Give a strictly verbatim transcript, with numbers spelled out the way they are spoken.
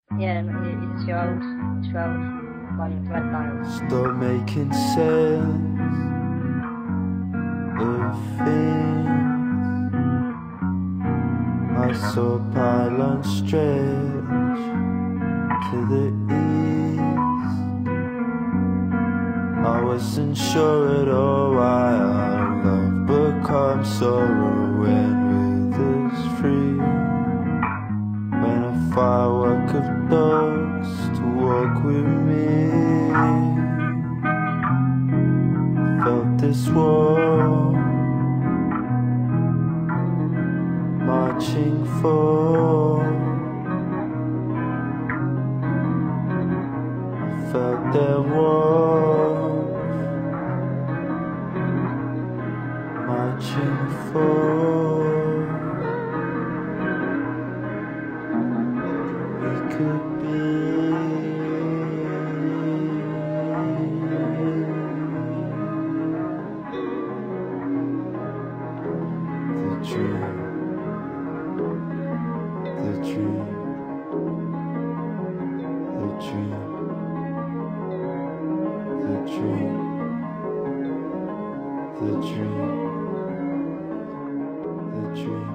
Yeah, it's your old, it's your old one with red dials. Stop making sense of things. I saw pylons stretch to the east. I wasn't sure at all why our love becomes sorrow when we're this free. When a firework of dogs to walk with me, felt this war marching for. I felt their warmth marching for. We could be the dream. The dream, the dream, the dream, the dream, the dream.